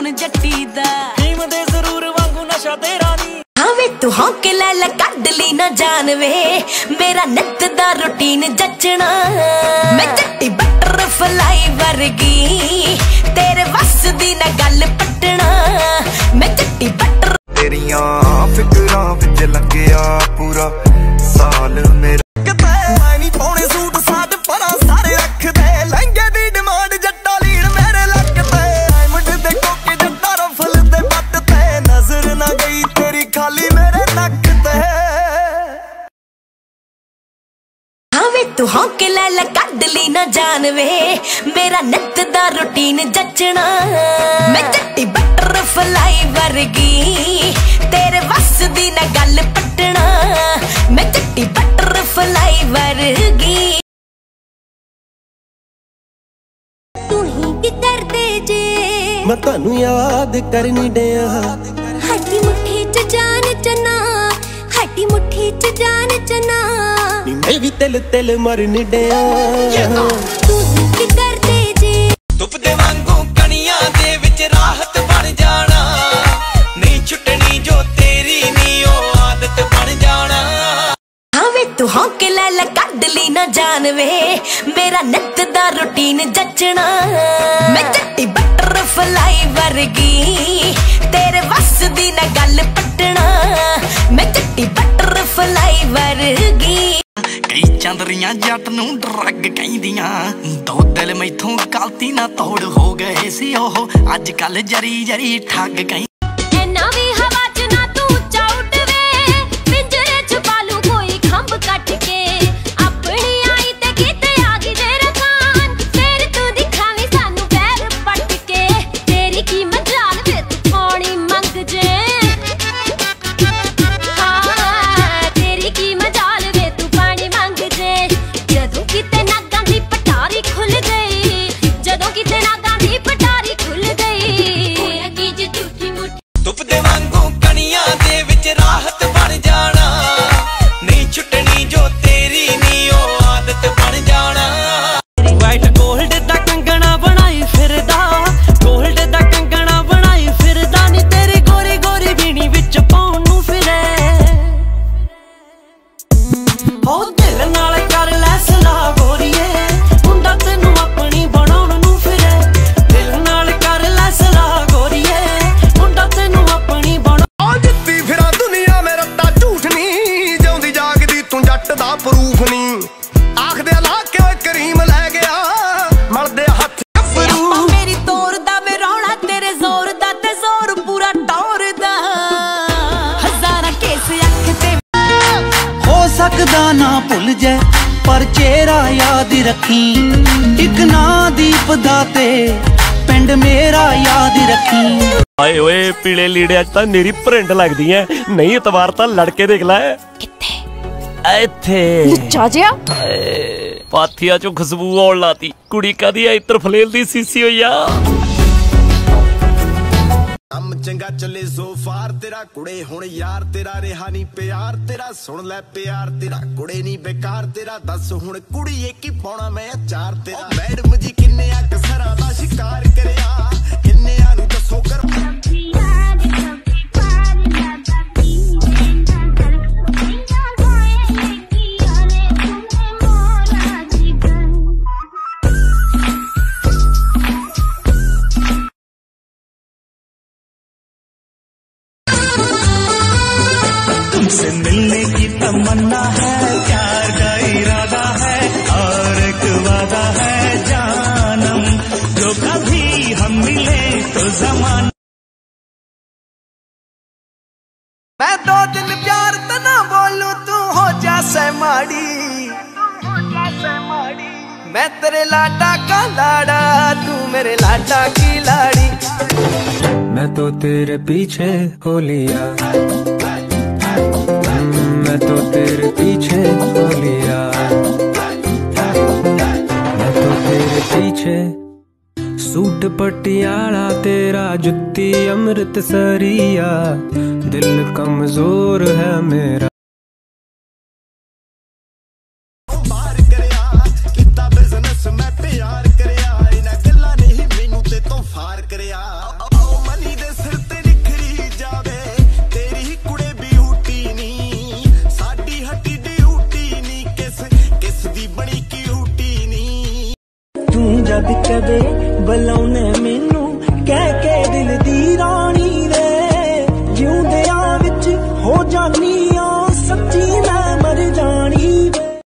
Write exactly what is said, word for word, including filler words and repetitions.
ਹੁਣ ਜੱਟੀ ਦਾ ਨੀਮ ਦੇ ਜ਼ਰੂਰ ਵਾਂਗੂ ਨਸ਼ਾ ਤੇਰਾ ਨੀ ਵੇ ਤੂੰ ਹੌਂਕ ਲੈ ਲੈ ਕੱਢ ਲਈ ਨਾ ਜਾਨ ਵੇ ਮੇਰਾ ਨਿੱਤ ਦਾ ਰੂਟੀਨ ਜੱਚਣਾ ਮੈਂ ਜੱਟੀ ਬਟਰਫਲਾਈ ਵਰਗੀ ਤੇਰੇ ਵੱਸ ਦੀ ਨਾ ਗੱਲ ਪਟਣਾ ਮੈਂ ਜੱਟੀ ਬਟਰ ਤੇਰੀਆਂ ਫਿਕਰਾਂ ਵਿੱਚ ਲੰਘਿਆ ਪੂਰਾ ਸਾਲ ਮੇਰਾ ਮੈਂ ਨਹੀਂ ਪਾਉਣੇ ਸੂਟ ਸਾਟ ਪਰਾਂ ਸਾਰੇ ਰੱਖਦੇ ਲਹਿੰਗੇ ਦੀ ਡਿਮਾਂਡ ਜੱਟਾ ਲੀੜ ਮੇਰੇ ਲੱਕ ਤੇ ਡਾਇਮੰਡ ਦੇ ਕੋਕੇ ਜੱਟਾ ਰਫਲ ਦੇ ਪੱਟ ਤੇ ਨਜ਼ਰ ਨਾ ਗਈ ਤੇਰੀ ਖਾਲੀ ਮੇਰੇ ਨੱਕ ਤੇ ਹਾਂ ਵੇ ਤੂੰ ਹੌਂਕ ਲੈ ਲੈ ਕੱਢ ਲਈ ਨਾ ਜਾਨ ਵੇ ਮੇਰਾ ਨਿੱਤ ਦਾ ਰੂਟੀਨ ਜੱਚਣਾ ਮੈਂ ਜੱਟੀ ਬਟਰਫਲਾਈ ਵਰਗੀ ਤੇਰੇ ਵੱਸ ਦੀ ਨਾ ਗੱਲ ਪਟਣਾ ਮੈਂ ਜੱਟੀ ਬਟਰਫਲਾਈ ਵਰਗੀ ਤੂੰ ਹੀ ਕੀ ਕਰਦੇ ਜੇ ਮੈਂ ਤੁਹਾਨੂੰ ਯਾਦ ਕਰਨੀ ਡਿਆ ਹੱਡੀ ਮੁੱਠੀ ਚ ਜਾਨ ਚਨਾ ਹੱਡੀ ਮੁੱਠੀ ਚ ਜਾਨ ਚਨਾ ਨੀ ਮੈਂ ਵੀ ਤਿਲ ਤਿਲ ਮਰਨ ਡਿਆ ਤੂੰ ਹੀ ਕੀ ਕਰਦੇ ਜੇ ਧੁੱਪ ਦੇ ਵਾਂਗੂ ਕਣੀਆਂ ਦੇ ਵਿੱਚ ਰਾਹਤ ਬਣ ਜਾਣਾ ਨਹੀਂ ਛੁੱਟਣੀ ਜੋ ਤੇਰੀ ਨੀ ਉਹ ਆਦਤ ਬਣ ਜਾਣਾ ਹਾਂ ਵੇ ਤੂੰ ਹੌਂਕ ਲੈ ਲੈ ਕੱਢ ਲਈ ਨਾ ਜਾਨ ਵੇ ਮੇਰਾ ਨਿੱਤ ਦਾ ਰੂਟੀਨ ਜੱਚਣਾ ਮੈਂ ਜੱਟੀ ਬਟਰਫਲਾਈ ਵਰਗੀ ਤੇਰੇ ਵੱਸ ਦੀ ਨਾ ਗੱਲ ਪਟਣਾ ਮੈਂ ਜੱਟੀ ਬਟਰਫਲਾਈ ਵਰਗੀ ਕਈ ਚੰਦਰੀਆਂ ਜੱਟ ਨੂੰ ਡਰੱਗ ਕਹਿੰਦੀਆਂ ਦੋ ਦਿਲ ਮੈਥੋਂ ਗਲਤੀ ਨਾ ਤੋੜ ਹੋ ਗਏ ਸੀ ਉਹ ਅੱਜ ਕੱਲ ਜਰੀ ਜਰੀ ਠੱਗ ਕਈ ਐਨਾ ਵੀ ਹਵਾ ਚ ਨਾ ਤੂੰ ਚਾਉਟ ਵੇ ਪਿੰਜਰੇ ਚ ਪਾਲੂ ਕੋਈ ਖੰਭ ਕੱਟ ਕੇ ਆਪਣੀ ਆਈ ਤੇ ਕਿਤੇ ਆ ਗਈ ਦੇ ਰਕਾਨ ਫੇਰ ਤੂੰ ਦਿਖਾਵੇਂ ਸਾਨੂੰ ਪੈਰ ਪੱਟ ਕੇ ਤੇਰੀ ਕੀ ਮਜਾਲ ਵੇ ਤੂੰ ਪਾਣੀ ਮੰਗ ਜੇ ਹਾਂ ਤੇਰੀ ਕੀ ਮਜਾਲ ਵੇ ਤੂੰ ਪਾਣੀ ਮੰਗ ਜੇ ਜਦੋਂ ਕਿਤੇ ਨਾਗਾਂ ਦੀ ਪਟਾਰੀ ਖੁੱਲ ਗਈ ਜਦੋਂ ਕਿਤੇ ਨਾਗਾਂ ਦੀ ਪਟਾਰੀ ਖੁੱਲ ਗਈ ਹੋਇਆ ਕੀ ਜੇ ਝੂਠੀ ਮੁੱਠੀ ਧੁੱਪ ਦੇ ਵਾਂਗੂ ਕਣੀਆਂ ਦੇ ਵਿੱਚ ਰਾਹਤ ਬਣ ਜਾਣਾ ਨਹੀਂ ਛੁੱਟਣੀ ਜੋ ਤੇਰੀ ਨੀ ਉਹ ਆਦਤ ਬਣ ਜਾਣਾ ਵਾਈਟ ਗੋਲਡ ਦਾ ਕੰਗਣਾ ਬਣਾਈ ਫਿਰਦਾ ਗੋਲਡ ਦਾ ਕੰਗਣਾ ਬਣਾਈ ਫਿਰਦਾ ਨੀ ਤੇਰੀ ਗੋਰੀ ਗੋਰੀ ਵੀਣੀ ਵਿੱਚ ਪਾਉਣ ਨੂੰ ਫਿਰੇ ਹੋ ਦਿਲ ਨਾਲ ਕਰ ਲੈ ਸਲਾਹ ਗੋਰੀਏ ਮੁੰਡਾ ਤੈਨੂੰ ਆਪਣੀ ਬਣਾਉਣ ਨੂੰ ਫਿਰੇ ਦਿਲ ਨਾਲ ਕਰ ਲੈ ਸਲਾਹ ਗੋਰੀਏ ਮੁੰਡਾ ਤੈਨੂੰ ਆਪਣੀ ਬਣਾ ਆ ਜਿੱਤੀ ਫਿਰਾਂ ਦੁਨੀਆ ਮੇ ਰੱਟਾ ਝੂਠ ਨਹੀਂ ਜਿਉਂਦੀ ਜਾਗਦੀ ਤੂੰ ਜੱਟ ਦਾ ਪ੍ਰੂਫ ਨਹੀਂ ਆਖਦੇ ਲਾ ਕੇ ਕਰੀਮ ਲੈ ਗਿਆ ਮਲਦੇ ਹੱਥ ਆਪਾਂ ਮੇਰੀ ਤੋਰ ਦਾ ਵੇ ਰੌਲਾ ਤੇਰੇ ਜ਼ੋਰ ਦਾ ਤੇ ਜ਼ੋਰ ਪੂਰਾ ਟੌਰ ਦਾ ਹਜ਼ਾਰਾਂ ਕੇਸ ਅੱਖ ਤੇ ਹੋ ਸਕਦਾ ਨਾ ਭੁੱਲ ਜਾਏ ਪਰ ਚਿਹਰਾ ਯਾਦ ਰੱਖੀ ਇੱਕ ਨਾ ਦੀਪ ਦਾ ਤੇ ਪਿੰਡ ਮੇਰਾ ਯਾਦ ਰੱਖੀ ਆਏ ਓਏ ਪੀਲੇ ਲੀੜਿਆਂ 'ਚ ਤਾਂ ਮੇਰੀ ਪ੍ਰਿੰਟ ਲੱਗਦੀ ਐ ਨਹੀਂ ਇਤਵਾਰ ਤਾਂ ਲੜਕੇ ਦੇਖ ਲੈ ਕਿੱਥੇ ਇੱਥੇ ਲੁੱਚਾ ਜਿਆ ਪਾਥੀਆਂ 'ਚੋਂ ਖੁਸ਼ਬੂ ਆਉਣ ਲਾਤੀ ਕੁੜੀ ਕਾਦੀ ਐ ਇੱਤਰ ਫਲੇਲ ਦੀ ਸੀਸੀ ਹੋਈ ਆ ਕੰਮ ਚੰਗਾ ਚੱਲੇ ਜ਼ੋਫਾਰ ਤੇਰਾ ਕੁੜੇ ਹੁਣ ਯਾਰ ਤੇਰਾ ਰਿਹਾ ਨਹੀਂ ਪਿਆਰ ਤੇਰਾ ਸੁਣ ਲੈ ਪਿਆਰ ਤੇਰਾ ਕੁੜੇ ਨਹੀਂ ਬੇਕਾਰ ਤੇਰਾ ਦੱਸ ਹੁਣ ਕੁੜੀ ਏ ਕੀ ਪਾਉਣਾ ਮੈਂ ਅਚਾਰ ਤੇਰਾ ਮੈਡਮ ਜੀ ਕਿੰਨੇ ਆ ਕਸਰਾਂ ਦਾ ਸ਼ਿਕਾਰ ਕਰਿਆ ਕਿੰਨਿਆਂ ਨੂੰ ਦੱਸੋ ਕਰ तुमसे मिलने की तमन्ना है प्यार का इरादा है और एक वादा है जानम जो कभी हम मिले तो जमाना मैं दो दिन प्यार तना बोलू तू हो जा माड़ी मैं तेरे लाडा का लाड़ा तू मेरे लाडा की लाड़ी मैं तो तेरे पीछे हो लिया मैं तो तेरे पीछे हो लिया मैं तो तेरे पीछे सूट पटियाला तेरा जुत्ती अमृतसरिया दिल कमजोर है मेरा बार करिया किता बिजनेस मैं प्यार करिया इना गल्ला नहीं मैनू ते तो फार करिया